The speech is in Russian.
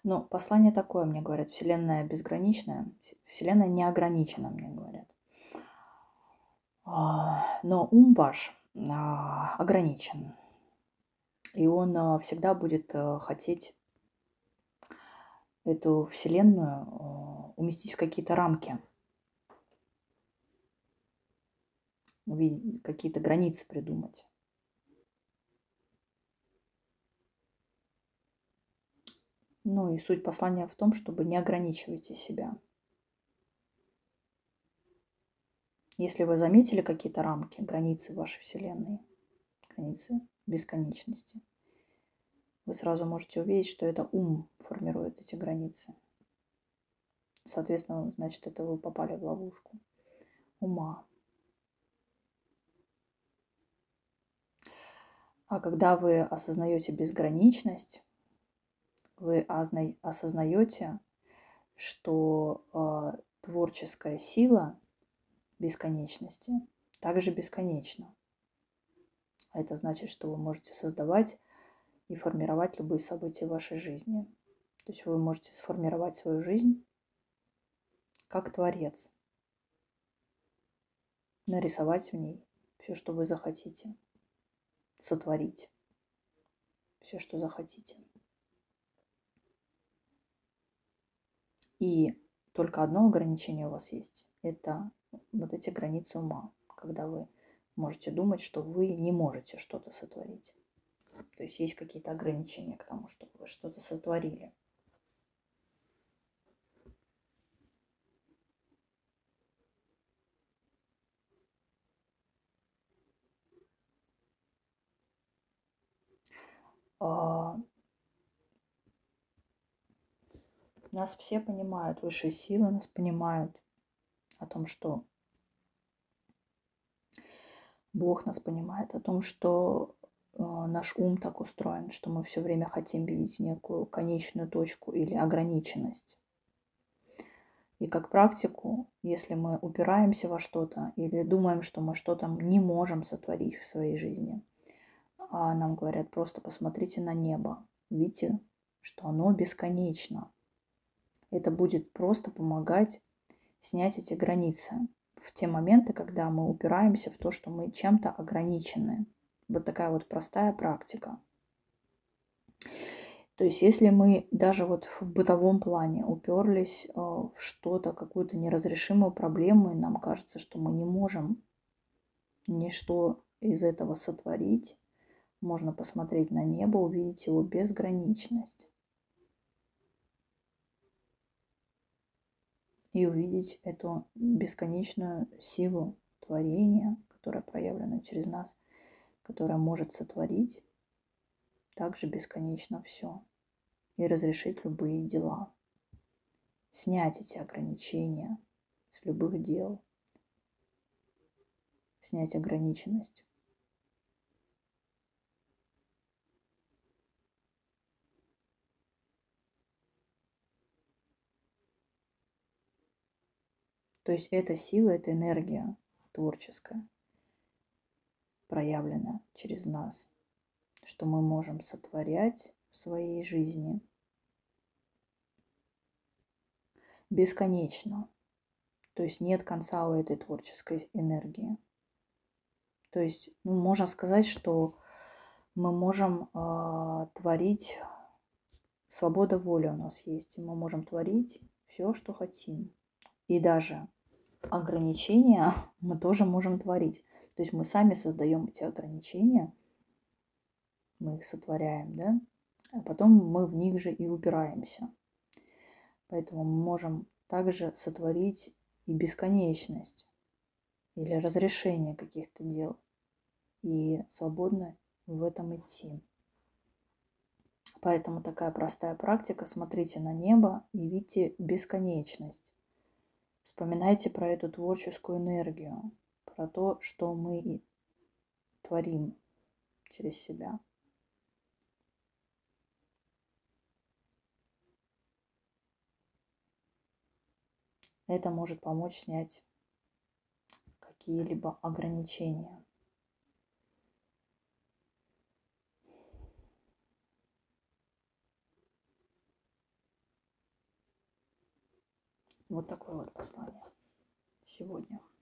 Но послание такое, мне говорят, Вселенная безграничная, Вселенная не ограничена, мне говорят. Но ум ваш ограничен, и он всегда будет хотеть эту Вселенную уместить в какие-то рамки, какие-то границы придумать. Ну и суть послания в том, чтобы не ограничивайте себя. Если вы заметили какие-то рамки, границы вашей Вселенной, границы бесконечности, вы сразу можете увидеть, что это ум формирует эти границы. Соответственно, значит, это вы попали в ловушку ума. А когда вы осознаете безграничность, вы осознаете, что творческая сила бесконечности также бесконечна. А это значит, что вы можете создавать и формировать любые события в вашей жизни. То есть вы можете сформировать свою жизнь как творец, нарисовать в ней все, что вы захотите, сотворить все, что захотите. И только одно ограничение у вас есть. Это вот эти границы ума, когда вы можете думать, что вы не можете что-то сотворить. То есть есть какие-то ограничения к тому, чтобы вы что-то сотворили. Нас все понимают, высшие силы нас понимают о том, что Бог нас понимает, о том, что наш ум так устроен, что мы все время хотим видеть некую конечную точку или ограниченность. И как практику, если мы упираемся во что-то или думаем, что мы что-то не можем сотворить в своей жизни, а нам говорят, просто посмотрите на небо, видите, что оно бесконечно. Это будет просто помогать снять эти границы в те моменты, когда мы упираемся в то, что мы чем-то ограничены. Вот такая вот простая практика. То есть если мы даже вот в бытовом плане уперлись в что-то, какую-то неразрешимую проблему, и нам кажется, что мы не можем ничто из этого сотворить, можно посмотреть на небо, увидеть его безграничность. И увидеть эту бесконечную силу творения, которая проявлена через нас, которая может сотворить также бесконечно все и разрешить любые дела. Снять эти ограничения с любых дел. Снять ограниченность. То есть эта сила, эта энергия творческая проявлена через нас, что мы можем сотворять в своей жизни бесконечно. То есть нет конца у этой творческой энергии. То есть можно сказать, что мы можем творить, свобода воли у нас есть, и мы можем творить все, что хотим. И даже ограничения мы тоже можем творить. То есть мы сами создаем эти ограничения, мы их сотворяем, да, а потом мы в них же и упираемся. Поэтому мы можем также сотворить и бесконечность или разрешение каких-то дел и свободно в этом идти. Поэтому такая простая практика. Смотрите на небо и видите бесконечность. Вспоминайте про эту творческую энергию, про то, что мы и творим через себя. Это может помочь снять какие-либо ограничения. Вот такое вот послание сегодня.